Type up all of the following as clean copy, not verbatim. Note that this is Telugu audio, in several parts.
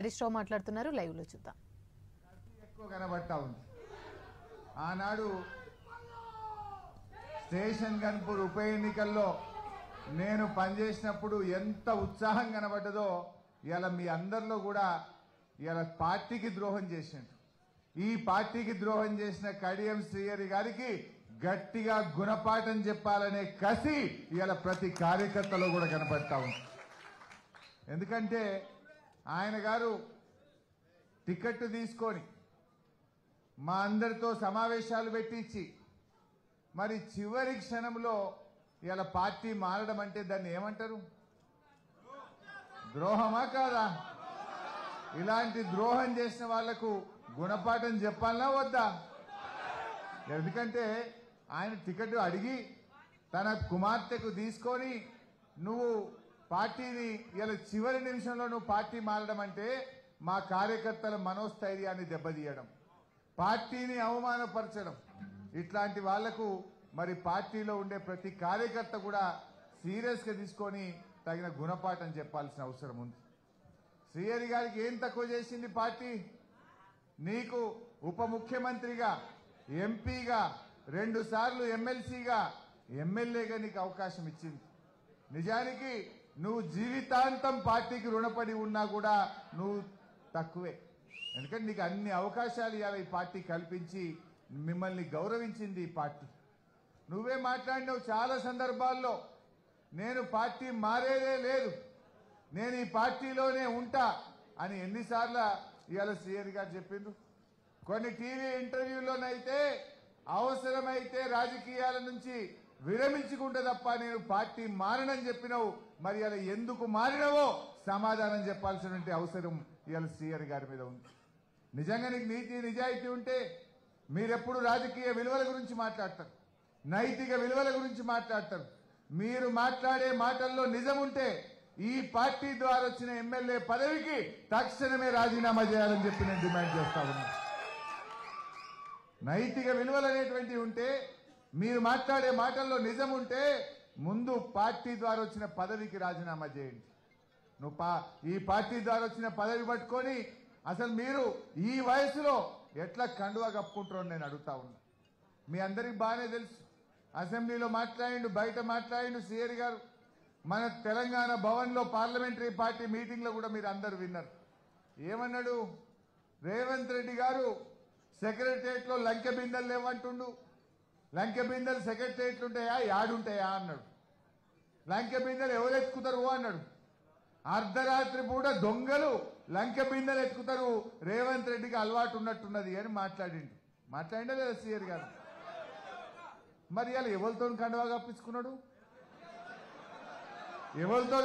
హరీష్ రావు మాట్లాడుతున్నారు, లైవ్ లో చూద్దాం. ఎక్కువ కనబడతా ఉంది. ఆనాడు స్టేషన్ గన్పూర్ ఉప ఎన్నికల్లో నేను పనిచేసినప్పుడు ఎంత ఉత్సాహం కనబడ్డదో ఇలా మీ అందరిలో కూడా ఇలా పార్టీకి ద్రోహం చేసిండు. ఈ పార్టీకి ద్రోహం చేసిన కడియం శ్రీహరి గారికి గట్టిగా గుణపాఠం చెప్పాలనే కసి ఇలా ప్రతి కార్యకర్తలో కూడా కనబడతా ఉంది. ఎందుకంటే ఆయన గారు టికెట్ తీసుకొని మా అందరితో సమావేశాలు పెట్టించి మరి చివరి క్షణంలో ఇలా పార్టీ మారడం అంటే దాన్ని ఏమంటారు? ద్రోహమా కాదా? ఇలాంటి ద్రోహం చేసిన వాళ్లకు గుణపాఠం చెప్పాలనా వద్దా? ఎందుకంటే ఆయన టికెట్ అడిగి తన కుమార్తెకు తీసుకొని నువ్వు పార్టీని ఇలా చివరి నిమిషంలో నువ్వు పార్టీ మారడం అంటే మా కార్యకర్తల మనోస్థైర్యాన్ని దెబ్బతీయడం, పార్టీని అవమానపరచడం. ఇట్లాంటి వాళ్లకు మరి పార్టీలో ఉండే ప్రతి కార్యకర్త కూడా సీరియస్ గా తీసుకొని తగిన గుణపాఠం చెప్పాల్సిన అవసరం ఉంది. శ్రీహరి గారికి ఏం తక్కువ చేసింది పార్టీ? నీకు ఉప ముఖ్యమంత్రిగా, ఎంపీగా, 2 సార్లు ఎమ్మెల్సీగా, ఎమ్మెల్యేగా నీకు అవకాశం ఇచ్చింది. నిజానికి నువ్వు జీవితాంతం పార్టీకి రుణపడి ఉన్నా కూడా నువ్వు తక్కువే. ఎందుకంటే నీకు అన్ని అవకాశాలు ఇవాళ ఈ పార్టీ కల్పించి మిమ్మల్ని గౌరవించింది ఈ పార్టీ. నువ్వే మాట్లాడినావు చాలా సందర్భాల్లో, నేను పార్టీ మారేదే లేదు, నేను ఈ పార్టీలోనే ఉంటా అని ఎన్నిసార్లు ఇవాళ శ్రీహరి గారు చెప్పిండ్రు. కొన్ని టీవీ ఇంటర్వ్యూల్లోనైతే అవసరమైతే రాజకీయాల నుంచి విరమించుకుంటే తప్ప నేను పార్టీ మారనని చెప్పినావు. మరి అలా ఎందుకు మారినవో సమాధానం చెప్పాల్సినటువంటి అవసరం ఇవాళ శ్రీహరి గారి మీద ఉంది. నిజంగా నీకు నీతి నిజాయితీ ఉంటే మీరెప్పుడు రాజకీయ విలువల గురించి మాట్లాడతారు, నైతిక విలువల గురించి మాట్లాడతారు. మీరు మాట్లాడే మాటల్లో నిజం ఉంటే ఈ పార్టీ ద్వారా వచ్చిన ఎమ్మెల్యే పదవికి తక్షణమే రాజీనామా చేయాలని చెప్పి నేను డిమాండ్ చేస్తా ఉన్నా. నైతిక విలువలు అనేటువంటివి ఉంటే, మీరు మాట్లాడే మాటల్లో నిజం ఉంటే ముందు పార్టీ ద్వారా వచ్చిన పదవికి రాజీనామా చేయండి. నువ్వు ఈ పార్టీ ద్వారా వచ్చిన పదవి పట్టుకొని అసలు మీరు ఈ వయసులో ఎట్లా కండువా కప్పుకుంటారో నేను అడుగుతా ఉన్నా. మీ అందరికి బాగానే తెలుసు, అసెంబ్లీలో మాట్లాడిండు, బయట మాట్లాడిండు శ్రీహరి గారు. మన తెలంగాణ భవన్ లో పార్లమెంటరీ పార్టీ మీటింగ్ లో కూడా మీరు అందరు విన్నారు. ఏమన్నాడు? రేవంత్ రెడ్డి గారు సెక్రటరియట్ లో లంకె బిందెలు లేవంటుండు. లంకె బిందెలు సెక్రటరియట్లు ఉంటాయా, యాడుంటాయా అన్నాడు. లంకె బిందెలు ఎవరు ఎత్తుకుతారు అన్నాడు. అర్ధరాత్రి పూట దొంగలు లంకె బిందెలు ఎత్తుకుతారు, రేవంత్ రెడ్డికి అలవాటు ఉన్నట్టున్నది అని మాట్లాడిండా లేదా శ్రీహరి గారు? మరి ఇలా ఎవరితో కండువా కప్పించుకున్నాడు? ఎవరితో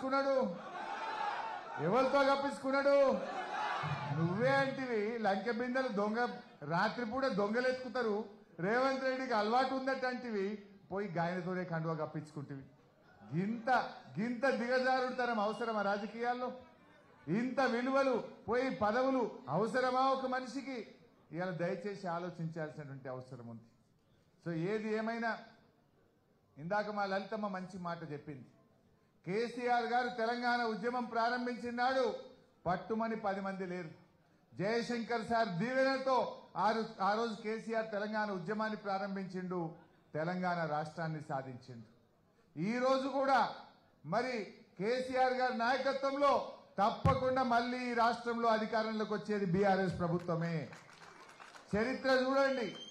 కప్పించుకున్నాడు? నువ్వే అంటివి లంకె బిందెలు దొంగ, రాత్రిపూట దొంగలు ఎత్తుకుతారు, రేవంత్ రెడ్డికి అలవాటు ఉందటంటివి, పోయి గాయనతోనే కండువా కప్పించుకుంటేవి. గింత దిగజారుతనం అవసరమా రాజకీయాల్లో? ఇంత విలువలు పోయి పదవులు అవసరమా ఒక మనిషికి? ఇలా దయచేసి ఆలోచించాల్సినటువంటి అవసరం ఉంది. సో ఏది ఏమైనా ఇందాక మా లలితమ్మ మంచి మాట చెప్పింది. కేసీఆర్ గారు తెలంగాణ ఉద్యమం ప్రారంభించినాడు, పట్టుమని 10 మంది లేరు. జయశంకర్ సార్ దీవెనతో ఆ రోజు కేసీఆర్ తెలంగాణ ఉద్యమాన్ని ప్రారంభించిండు, తెలంగాణ రాష్ట్రాన్ని సాధించిండు. ఈ రోజు కూడా మరి కేసీఆర్ గారి నాయకత్వంలో తప్పకుండా మళ్లీ ఈ రాష్ట్రంలో అధికారంలోకి వచ్చేది బీఆర్ఎస్ ప్రభుత్వమే. చరిత్ర చూడండి,